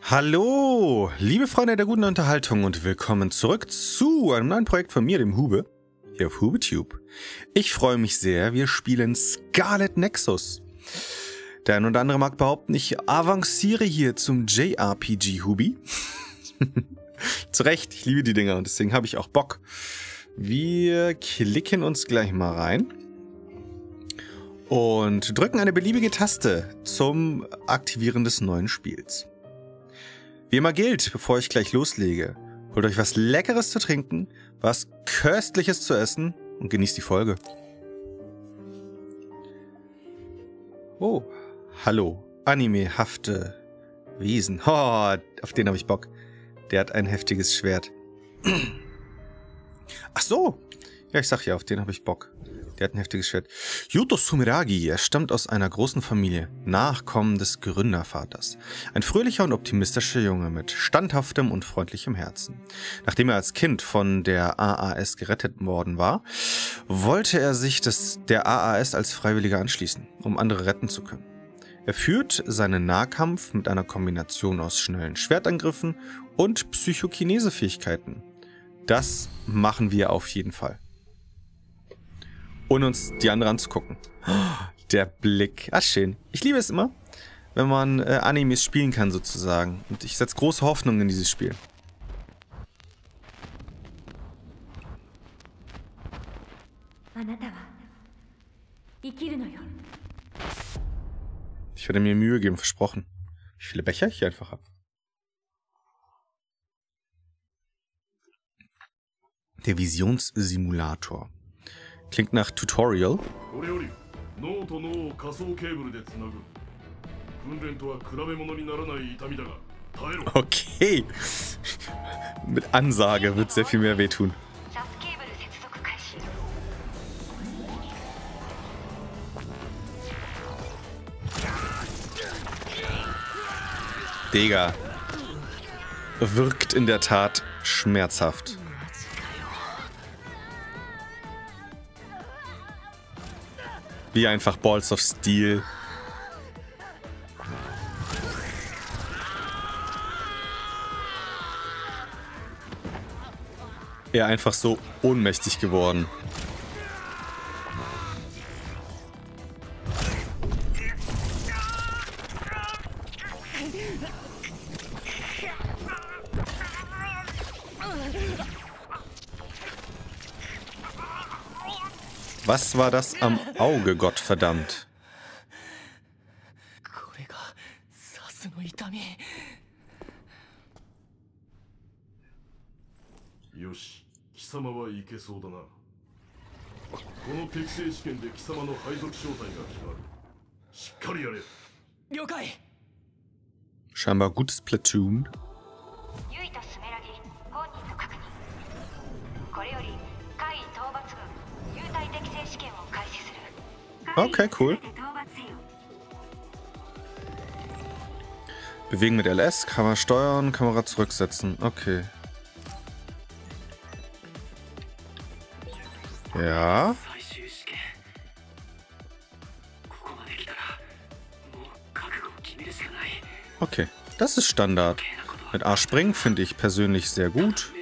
Hallo, liebe Freunde der guten Unterhaltung und willkommen zurück zu einem neuen Projekt von mir, dem Hube, hier auf HubeTube. Ich freue mich sehr, wir spielen Scarlet Nexus. Der ein oder andere mag behaupten, ich avanciere hier zum JRPG-Hubi. Zu Recht, ich liebe die Dinger und deswegen habe ich auch Bock. Wir klicken uns gleich mal rein und drücken eine beliebige Taste zum Aktivieren des neuen Spiels. Wie immer gilt, bevor ich gleich loslege, holt euch was Leckeres zu trinken, was Köstliches zu essen und genießt die Folge. Oh, hallo, animehafte Wesen. Oh, auf den habe ich Bock. Der hat ein heftiges Schwert. Ach so, ja, ich sag ja, auf den habe ich Bock. Der hat ein heftiges Schwert. Yuto Sumeragi, er stammt aus einer großen Familie, Nachkommen des Gründervaters. Ein fröhlicher und optimistischer Junge mit standhaftem und freundlichem Herzen. Nachdem er als Kind von der AAS gerettet worden war, wollte er sich der AAS als Freiwilliger anschließen, um andere retten zu können. Er führt seinen Nahkampf mit einer Kombination aus schnellen Schwertangriffen und Psychokinese-Fähigkeiten. Das machen wir auf jeden Fall. Ohne uns die anderen anzugucken. Der Blick. Ah, schön. Ich liebe es immer, wenn man Animes spielen kann, sozusagen. Und ich setze große Hoffnung in dieses Spiel. Ich werde mir Mühe geben, versprochen. Wie viele Becher ich hier einfach habe. Der Visionssimulator. Klingt nach Tutorial. Okay. Mit Ansage wird sehr viel mehr wehtun. Digga. Wirkt in der Tat schmerzhaft. Wie einfach Balls of Steel. Er einfach so ohnmächtig geworden. Was war das am Auge, Gottverdammt? Scheinbar gutes Platoon. Okay, cool. Bewegen mit LS, Kamera steuern, Kamera zurücksetzen. Okay. Ja. Okay, das ist Standard. Mit A springen finde ich persönlich sehr gut.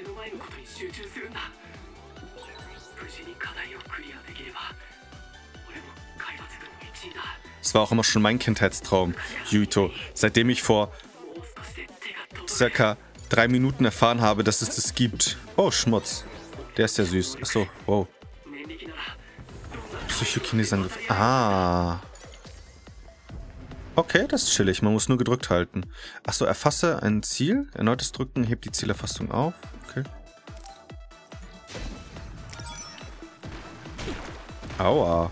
Das war auch immer schon mein Kindheitstraum, Yuito. Seitdem ich vor circa 3 Minuten erfahren habe, dass es das gibt. Oh, Schmutz. Der ist ja süß. Achso, wow. Psychokinese-Angriff. Ah. Okay, das ist chillig. Man muss nur gedrückt halten. Achso, erfasse ein Ziel. Erneutes Drücken hebt die Zielerfassung auf. Okay. Aua.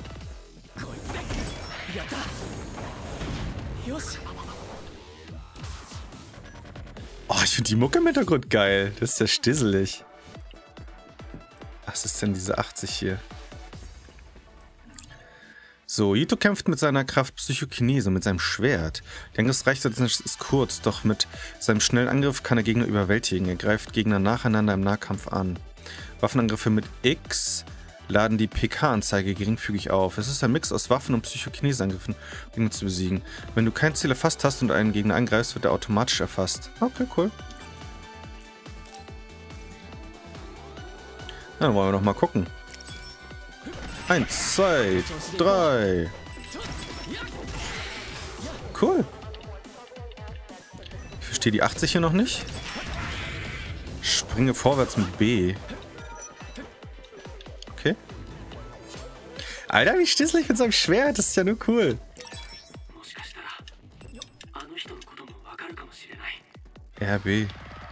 Oh, ich finde die Mucke im Hintergrund geil. Das ist ja stisselig. Was ist denn diese 80 hier? So, Yuto kämpft mit seiner Kraft Psychokinese, mit seinem Schwert. Die Angriffsreichweite ist kurz, doch mit seinem schnellen Angriff kann er Gegner überwältigen. Er greift Gegner nacheinander im Nahkampf an. Waffenangriffe mit X laden die PK-Anzeige geringfügig auf. Es ist ein Mix aus Waffen und Psychokinese-Angriffen, um Gegner zu besiegen. Wenn du kein Ziel erfasst hast und einen Gegner angreifst, wird er automatisch erfasst. Okay, cool. Dann wollen wir noch mal gucken. 1, 2, 3. Cool. Ich verstehe die 80 hier noch nicht. Springe vorwärts mit B. Okay. Alter, wie stisselig mit so einem Schwert. Das ist ja nur cool. RB.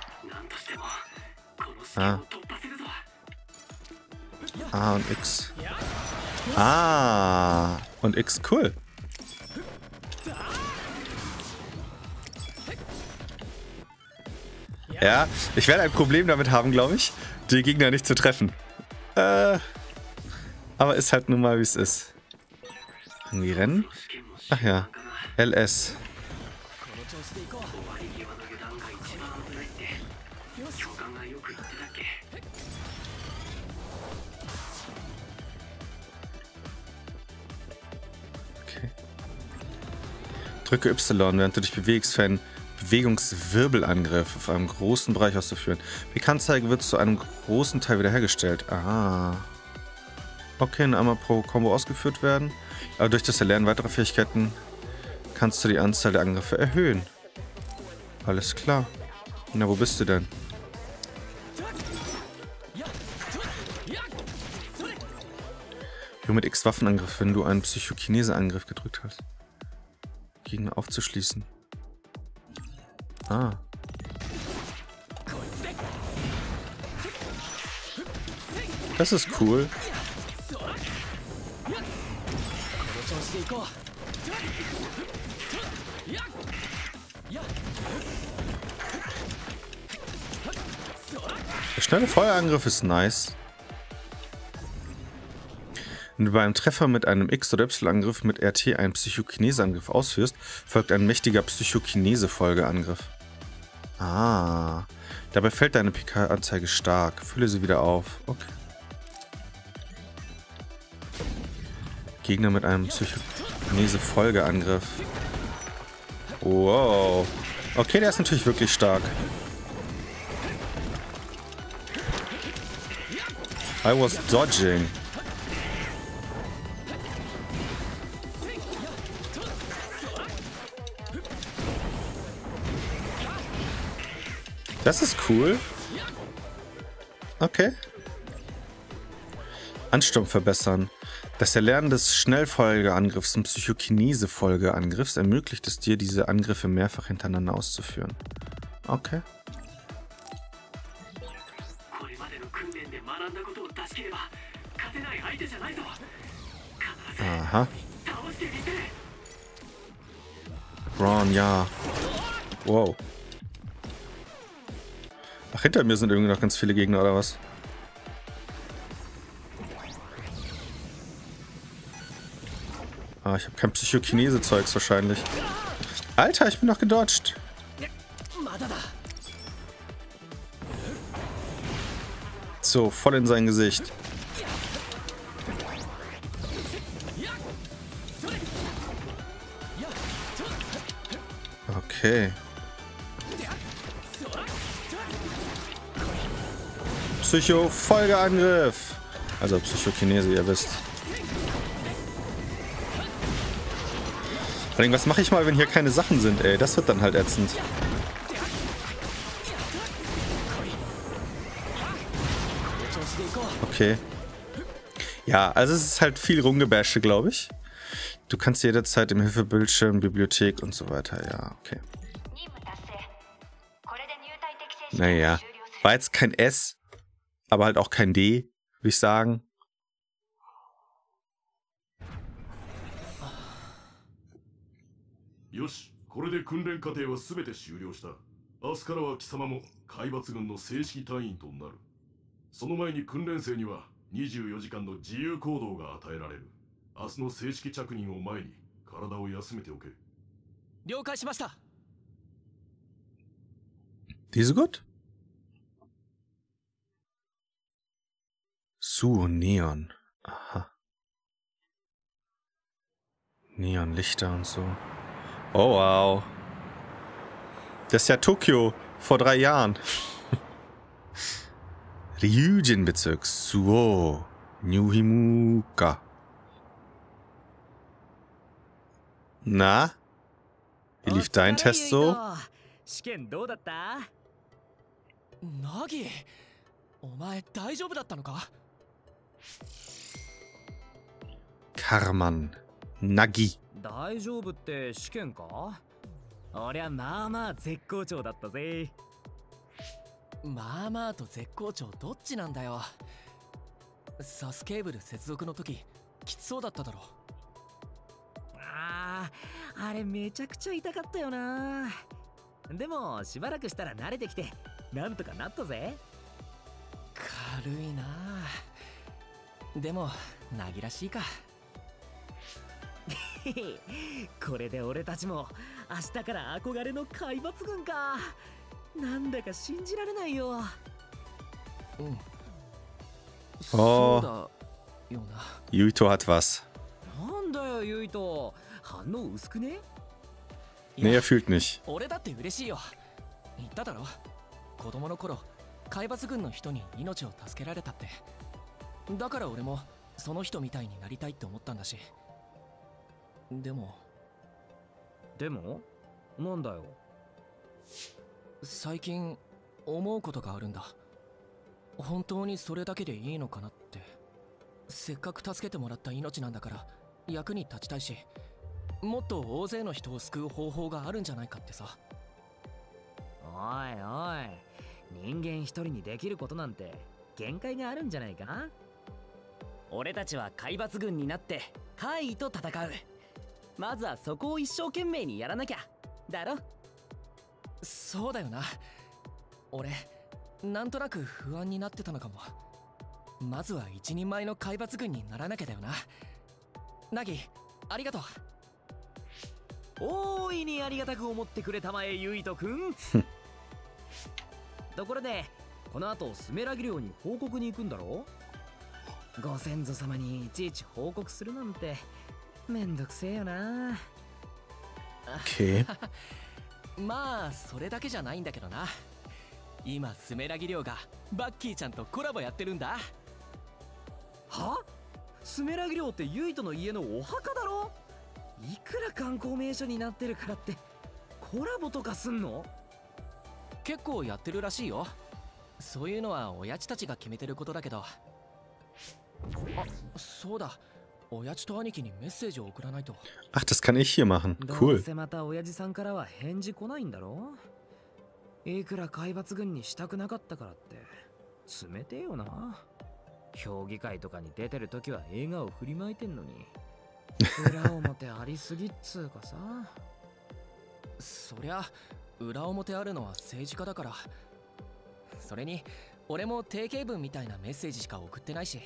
A und X. Ah. Und X, cool. Ja, ich werde ein Problem damit haben, glaube ich, die Gegner nicht zu treffen. Aber ist halt nun mal, wie es ist. Irgendwie rennen? Ach ja. LS. Okay. Drücke Y, während du dich bewegst, für einen Bewegungswirbelangriff auf einem großen Bereich auszuführen. Bekanntzeigen wird zu einem großen Teil wiederhergestellt. Ah. Okay, einmal pro Combo ausgeführt werden. Aber durch das Erlernen weiterer Fähigkeiten kannst du die Anzahl der Angriffe erhöhen. Alles klar. Na, wo bist du denn? Nur mit X Waffenangriff, wenn du einen Psychokinese-Angriff gedrückt hast. Gegner aufzuschließen. Ah. Das ist cool. Der schnelle Feuerangriff ist nice. Wenn du bei einem Treffer mit einem X- oder Y-Angriff mit RT einen Psychokinese-Angriff ausführst, folgt ein mächtiger Psychokinese-Folgeangriff. Ah. Dabei fällt deine PK-Anzeige stark. Fülle sie wieder auf. Okay. Gegner mit einem Psychokinese-Folgeangriff. Wow. Okay, der ist natürlich wirklich stark. I was dodging. Das ist cool. Okay. Ansturm verbessern. Das Erlernen des Schnellfolgeangriffs und Psychokinese-Folgeangriffs ermöglicht es dir, diese Angriffe mehrfach hintereinander auszuführen. Okay. Aha. Braun, ja. Wow. Ach, hinter mir sind irgendwie noch ganz viele Gegner, oder was? Ah, ich habe kein Psychokinese-Zeugs wahrscheinlich. Alter, ich bin noch gedodged. So, voll in sein Gesicht. Okay. Psycho-Folgeangriff. Also Psychokinese, ihr wisst. Was mache ich mal, wenn hier keine Sachen sind, ey? Das wird dann halt ätzend. Okay. Ja, also es ist halt viel Rumgebäsche, glaube ich. Du kannst jederzeit im Hilfebildschirm, Bibliothek und so weiter. Ja, okay. Naja. War jetzt kein S, aber halt auch kein D, würde ich sagen. Yoshi, これで訓練過程はすべて終了した。明日からは貴様も海抜軍の正式隊員となる。その前に訓練生には24時間の自由行動が与えられる。明日の正式着任を前に体を休めておけ。 了解しました。 Diese gut? Suo Neon. Aha. Neonlichter und so. Oh, wow. Das ist ja Tokio vor 3 Jahren. Ryujin-Bezirk. Suo. Nyuhimuka. Na? Wie lief dein Test so? 試験どうだった？ナギ、お前大丈夫だったのか？ Karman. Nagi. 大丈夫って試験か？俺はまあまあ絶好調だったぜ。まあまあと絶好調どっちなんだよ。サスケーブル接続の時きつそうだっただろ。あれめちゃくちゃ痛かったよな。でもしばらくしたら慣れてきてなんとかなったぜ。軽いな。でもなぎらしいか。これで俺たちも明日から憧れの海抜軍か。なんだか信じられないよ。うん。そうだよな。 Yuito hat was. なんだよユイト、反応薄くね？ Nee, er fühlt nicht. 俺だって嬉しいよ。言っただろ。子供の頃海抜軍の人に命を助けられたって。だから俺もその人みたいになりたいって思ったんだし。でもなんだよ。最近思うことがあるんだ。本当にそれだけでいいのかなって。せっかく助けてもらった命なんだから役に立ちたいし、もっと大勢の人を救う方法があるんじゃないかってさ。おいおい、人間一人にできることなんて限界があるんじゃないか？俺たちは海抜軍になって怪異と戦う。まずはそこを一生懸命にやらなきゃだろ。そうだよな。俺なんとなく不安になってたのかも。まずは一人前の海抜軍にならなきゃだよな。ナギ、ありがとう。大いにありがたく思ってくれたまえユイトくん。ところでこの後スメラギ寮に報告に行くんだろ？ご先祖様にいちいち報告するなんてめんどくせえよな。 Okay. まあそれだけじゃないんだけどな。今スメラギ寮がバッキーちゃんとコラボやってるんだ。は？スメラギ寮ってユイトの家のお墓だろ？いくら観光名所になってるからってコラボとかすんの？結構やってるらしいよ。そういうのは親父たちが決めてることだけど。あ、そうだ。親父と兄貴にメッセージを送らないと。 Ach, das kann ich hier machen. どう Cool. せまた親父さんからは返事来ないんだろ？いくら海抜軍にしたくなかったからって冷てえよな。評議会とかに出てるときは笑顔振りまいてんのに裏表ありすぎっつうかさ。そりゃ裏表あるのは政治家だから。それに俺も定型文みたいなメッセージしか送ってないし。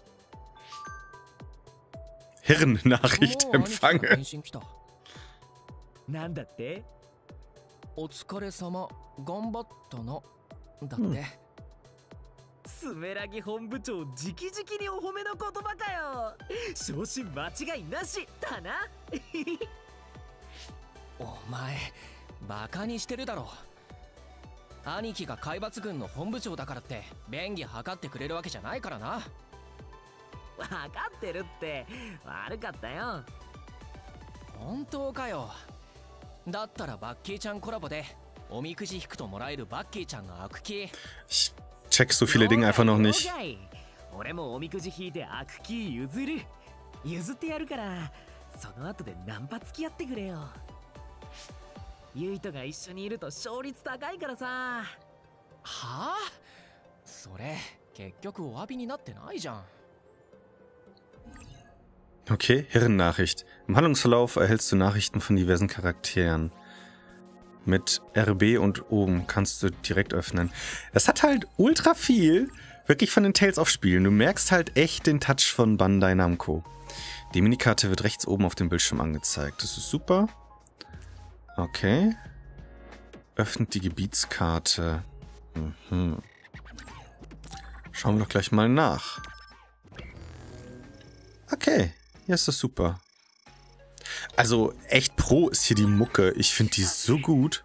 Hirnnachricht empfangen. なんだって？お疲れ様、頑張ったな。だって。スメラギ本部長直々にお褒めの言葉かよ。昇進間違いなしだな。お前バカにしてるだろ。兄貴が海抜軍の本部長だからって便宜図ってくれるわけじゃないからな。分かってるって。悪かったよ。本当かよ。だったらバッキーちゃんコラボでおみくじ引くともらえるバッキーちゃんの悪気。 Ich check so viele Dinge einfach noch nicht. 俺もおみくじ引いて悪気譲る。譲ってやるからその後でナンパ付き合ってくれよ。ユイトが一緒にいると勝率高いからさ。はあ？それ結局お詫びになってないじゃん。 Okay, Hirnnachricht. Im Handlungsverlauf erhältst du Nachrichten von diversen Charakteren. Mit RB und oben kannst du direkt öffnen. Das hat halt ultra viel wirklich von den Tales of Spielen. Du merkst halt echt den Touch von Bandai Namco. Die Minikarte wird rechts oben auf dem Bildschirm angezeigt. Das ist super. Okay. Öffnet die Gebietskarte. Mhm. Schauen wir doch gleich mal nach. Okay, ja, ist das super. Also, echt pro ist hier die Mucke. Ich finde die so gut.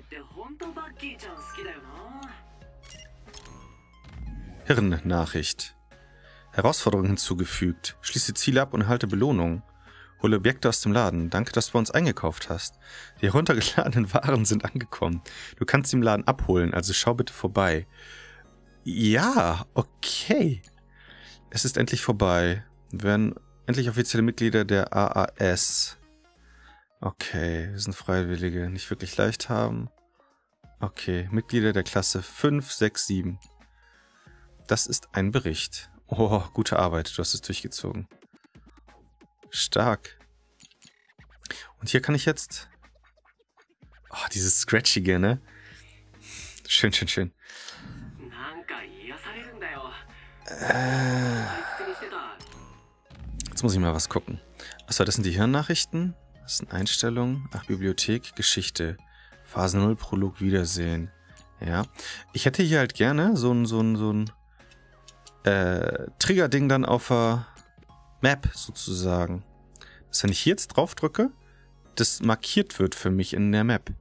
Hirnnachricht. Herausforderung hinzugefügt. Schließe Ziele ab und erhalte Belohnung. Hole Objekte aus dem Laden. Danke, dass du bei uns eingekauft hast. Die heruntergeladenen Waren sind angekommen. Du kannst sie im Laden abholen, also schau bitte vorbei. Ja, okay. Es ist endlich vorbei. Wir werden endlich offizielle Mitglieder der AAS. Okay, wir sind Freiwillige. Nicht wirklich leicht haben. Okay, Mitglieder der Klasse 5, 6, 7. Das ist ein Bericht. Oh, gute Arbeit. Du hast es durchgezogen. Stark. Und hier kann ich jetzt... Oh, dieses Scratchige, ne? Schön, schön, schön. Jetzt muss ich mal was gucken. Achso, das sind die Hirnnachrichten. Das sind Einstellungen. Ach, Bibliothek, Geschichte. Phase 0, Prolog, Wiedersehen. Ja. Ich hätte hier halt gerne so ein Trigger-Ding dann auf der Map sozusagen. Dass wenn ich hier jetzt drauf drücke, das markiert wird für mich in der Map.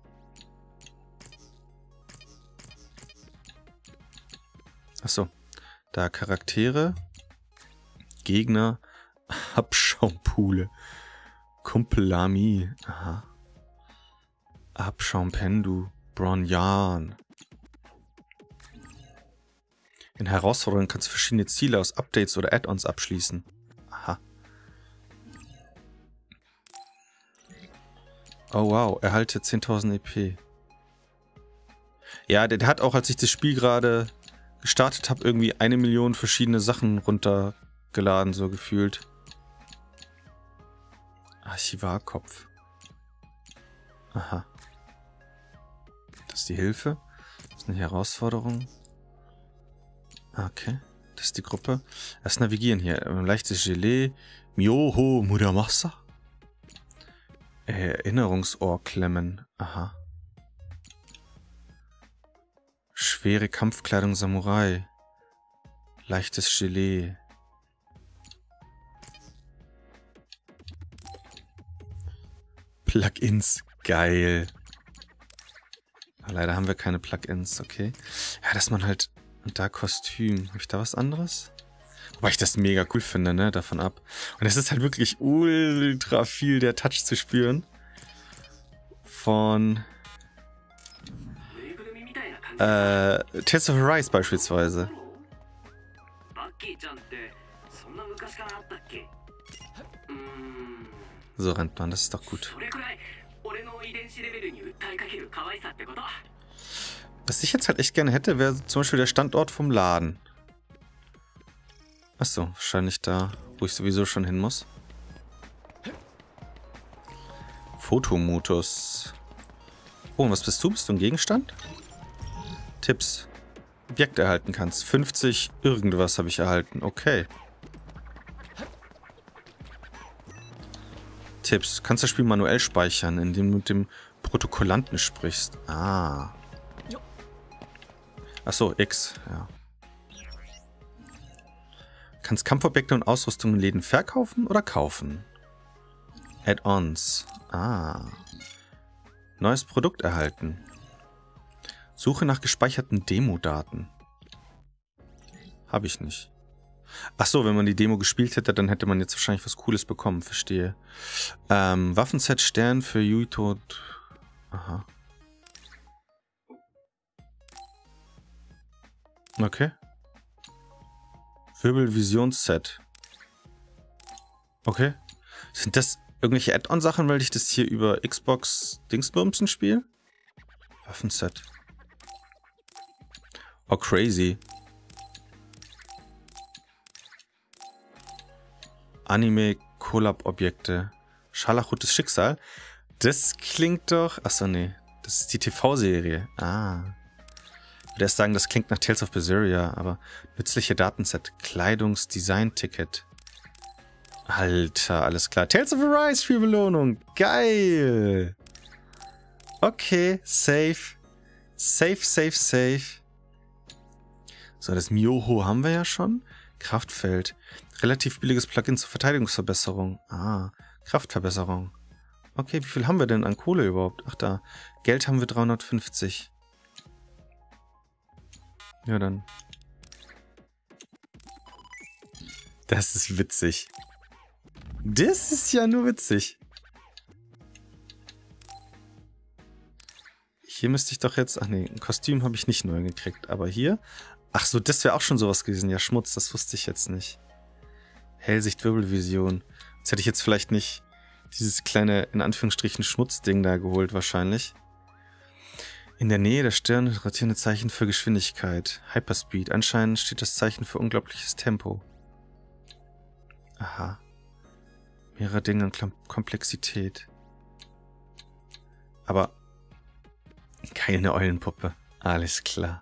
Achso. Da Charaktere, Gegner, Abschaumpule, Kumpelami, aha. Abschaumpendu, Bronjan. In Herausforderungen kannst du verschiedene Ziele aus Updates oder Add-ons abschließen. Aha. Oh wow, erhalte 10.000 EP. Ja, der hat auch, als ich das Spiel gerade gestartet habe, irgendwie 1 Million verschiedene Sachen runtergeladen, so gefühlt. Archivarkopf. Aha. Das ist die Hilfe. Das ist eine Herausforderung. Okay. Das ist die Gruppe. Erst navigieren hier. Leichtes Gelee. Myoho Muramasa. Erinnerungsohr klemmen. Aha. Schwere Kampfkleidung Samurai. Leichtes Gelee. Plugins. Geil. Leider haben wir keine Plugins, okay. Ja, dass man halt... Und da Kostüm. Habe ich da was anderes? Wobei ich das mega cool finde, ne? Davon ab. Und es ist halt wirklich ultra viel der Touch zu spüren. Von... Tales of Arise beispielsweise. So rennt man, das ist doch gut. Was ich jetzt halt echt gerne hätte, wäre zum Beispiel der Standort vom Laden. Achso, wahrscheinlich da, wo ich sowieso schon hin muss. Fotomodus. Oh, und was bist du? Bist du ein Gegenstand? Tipps. Objekte erhalten kannst. 50 irgendwas habe ich erhalten. Okay. Tipps. Kannst das Spiel manuell speichern, indem du mit dem Protokollanten sprichst. Ah. Achso, X. Ja. Kannst Kampfobjekte und Ausrüstung in Läden verkaufen oder kaufen? Add-ons. Ah. Neues Produkt erhalten. Suche nach gespeicherten Demo-Daten. Habe ich nicht. Achso, wenn man die Demo gespielt hätte, dann hätte man jetzt wahrscheinlich was Cooles bekommen. Verstehe. Waffenset Stern für Yuito. Aha. Okay. Wirbelvisionsset. Okay. Sind das irgendwelche Add-on-Sachen, weil ich das hier über Xbox Dingsbumsen spiele? Waffenset. Oh, crazy. Anime-Collab-Objekte. Scharlachrotes Schicksal. Das klingt doch... Achso, nee. Das ist die TV-Serie. Ah. Ich würde erst sagen, das klingt nach Tales of Berseria, aber nützliche Datenset. Kleidungsdesign-Ticket. Alter, alles klar. Tales of Arise, Spielbelohnung. Geil. Okay, safe. Safe, safe, safe. So, das Myoho haben wir ja schon. Kraftfeld. Relativ billiges Plugin zur Verteidigungsverbesserung. Ah, Kraftverbesserung. Okay, wie viel haben wir denn an Kohle überhaupt? Ach da, Geld haben wir 350. Ja dann. Das ist witzig. Das ist ja nur witzig. Hier müsste ich doch jetzt... Ach nee, ein Kostüm habe ich nicht neu gekriegt. Aber hier... Ach so, das wäre auch schon sowas gewesen. Ja, Schmutz, das wusste ich jetzt nicht. Hellsicht, Wirbelvision. Jetzt hätte ich jetzt vielleicht nicht dieses kleine, in Anführungsstrichen, Schmutzding da geholt wahrscheinlich. In der Nähe der Stirn rotierende Zeichen für Geschwindigkeit. Hyperspeed. Anscheinend steht das Zeichen für unglaubliches Tempo. Aha. Mehrere Dinge und Komplexität. Aber keine Eulenpuppe. Alles klar.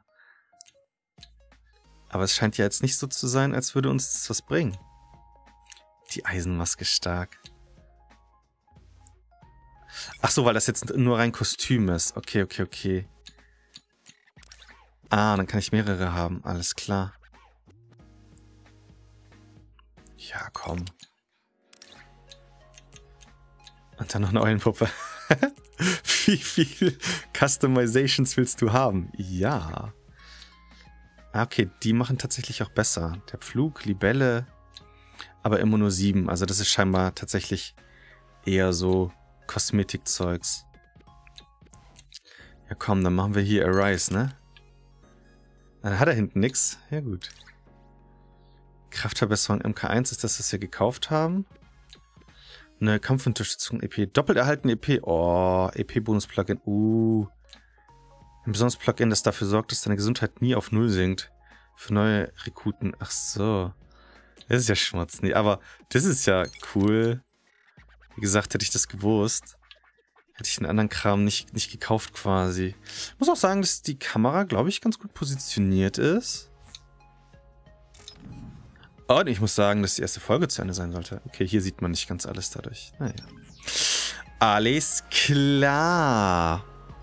Aber es scheint ja jetzt nicht so zu sein, als würde uns das was bringen. Die Eisenmaske stark. Ach so, weil das jetzt nur rein Kostüm ist. Okay, okay, okay. Ah, dann kann ich mehrere haben. Alles klar. Ja, komm. Und dann noch eine Eulenpuppe. Wie viel Customizations willst du haben? Ja. Ah, okay, die machen tatsächlich auch besser. Der Pflug, Libelle, aber immer nur 7. Also das ist scheinbar tatsächlich eher so Kosmetikzeugs. Ja komm, dann machen wir hier Arise, ne? Dann hat er hinten nix. Ja gut. Kraftverbesserung MK1 ist das, was wir gekauft haben. Neue Kampfunterstützung EP. Doppelt erhalten EP. Oh, EP-Bonus-Plugin. Ein besonderes Plugin, das dafür sorgt, dass deine Gesundheit nie auf 0 sinkt. Für neue Rekruten. Ach so. Das ist ja Schmutz. Nee, aber das ist ja cool. Wie gesagt, hätte ich das gewusst, hätte ich den anderen Kram nicht gekauft quasi. Ich muss auch sagen, dass die Kamera, glaube ich, ganz gut positioniert ist. Und ich muss sagen, dass die erste Folge zu Ende sein sollte. Okay, hier sieht man nicht ganz alles dadurch. Naja. Alles klar.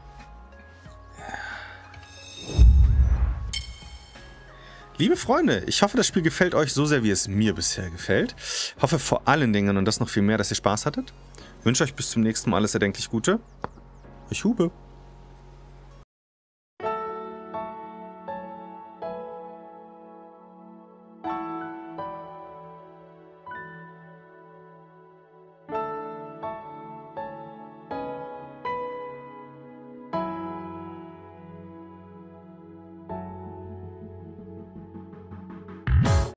Liebe Freunde, ich hoffe, das Spiel gefällt euch so sehr, wie es mir bisher gefällt. Hoffe vor allen Dingen und das noch viel mehr, dass ihr Spaß hattet. Wünsche euch bis zum nächsten Mal alles erdenklich Gute. Ich Hube.